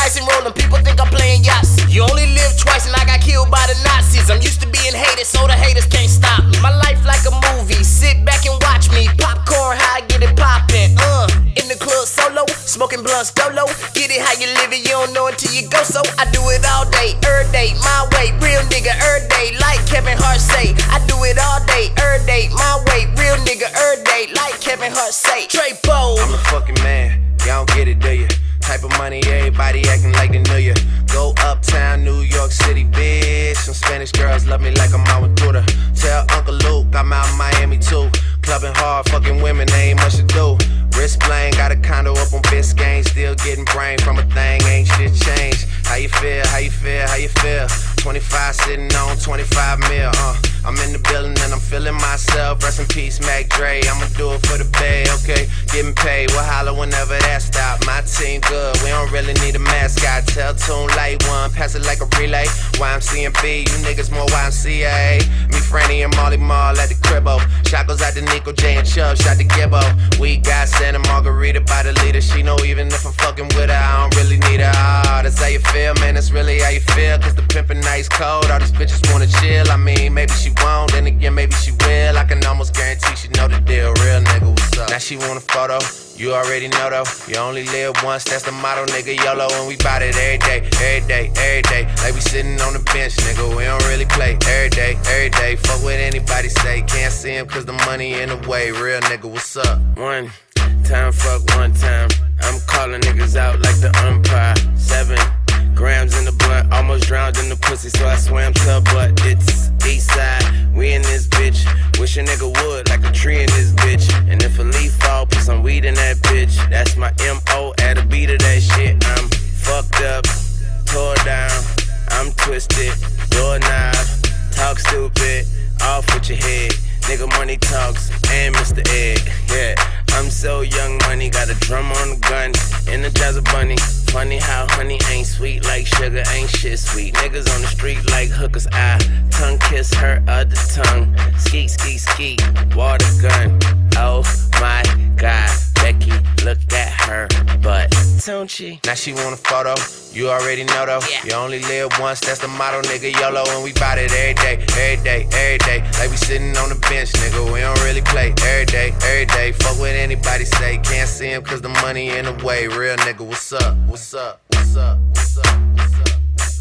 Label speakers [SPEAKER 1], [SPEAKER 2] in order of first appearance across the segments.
[SPEAKER 1] dice and rollin', people think I'm playing yachts. You only live twice and I got killed by the Nazis. I'm used to being hated, so the haters can't stop me. My life like a movie, sit back and watch me. Popcorn, how I get it poppin', in the club solo, smoking blunts dolo. Get it how you live it, you don't know until you go. So I do it all day, every day, my way. Real nigga, every day, like Kevin Hart say. I do it all day, every day, my way. Real nigga, every day, like Kevin Hart say. Dre-Bo.
[SPEAKER 2] I'm the fucking man, y'all don't get it, do ya? Type of money, everybody acting like they knew ya. Go uptown, New York City, bitch. Some Spanish girls love me like I'm out with Twitter. Tell Uncle Luke I'm out in Miami too. Clubbing hard, fucking women, ain't much to do. Wrist playing, got a condo up on Biscayne. Still getting brain from a thing, ain't shit changed. How you feel, how you feel, how you feel? 25 sitting on 25 mil, I'm in the building and I'm feeling myself. Rest in peace, Mac Dre, I'ma do it for the bay, okay? Getting paid, we'll holler whenever that stop. My team good, we don't really need a mascot. Tell Tune Light One, pass it like a relay. YMC and B, you niggas more YMCA. Me, Franny, and Molly Mall at the cribbo. Shot goes out to Nico J and Chubb, shot to Gibbo. We got Santa Margarita by the leader. She know even if I'm fucking with her, I don't really need her. Oh, that's how you feel, man, that's really how you feel. Cause the pimpin' nice cold, all these bitches wanna chill. I mean, maybe she won't, then again, maybe she will. I can almost guarantee she know the deal. Real nigga, what's up? Now she want a photo, you already know though. You only live once, that's the motto, nigga. YOLO, and we bout it every day, every day, every day. Like we sitting on the bench, nigga, we don't really play. Every day, every day, fuck what anybody say. Can't see him cause the money in the way. Real nigga, what's up?
[SPEAKER 3] One time, fuck one time. I'm calling niggas out like the umpire. 7 grams in the blunt, almost drowned in the pussy, so I swam to her butt. It's east side, we in this bitch. Wish a nigga would, like a tree in this bitch. And if a leaf fall, put some weed in that bitch. That's my M.O. at a beat of that shit. I'm fucked up, tore down, I'm twisted, doorknob, talk stupid, off with your head. Nigga money talks, and Mr. Egg, yeah. I'm so young money, got a drum on the gun, Energizer bunny. Funny how honey ain't sweet like sugar, ain't shit sweet. Niggas on the street like hookers, I tongue kiss her other tongue. Skeet, skeet, skeet, water gun. Oh my God, Becky, look at her butt, don't she?
[SPEAKER 2] Now she want a photo, you already know though.
[SPEAKER 1] Yeah.
[SPEAKER 2] You only live once, that's the motto, nigga. YOLO, and we bout it every day, every day, every day. Like we sitting on the bench, nigga, we don't really play. Every day, every day, fuck what anybody say. Can't see him cause the money in the way. Real nigga, what's up? What's up? What's up? What's up? What's up? What's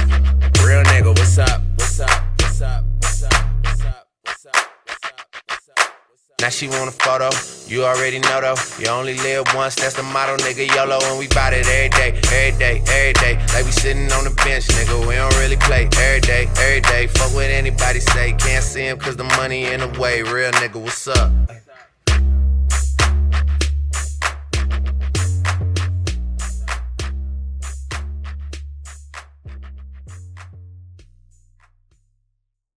[SPEAKER 2] up?
[SPEAKER 3] Real nigga, what's up? What's up? What's up? What's up? What's up? What's up? What's up? What's up?
[SPEAKER 2] Now she want a photo, you already know though. You only live once, that's the motto, nigga. YOLO, and we bout it every day, every day, every day. Like we sitting on the bench, nigga, we don't really play. Every day, every day, fuck what anybody say. Can't see him cause the money in the way. Real nigga, what's up?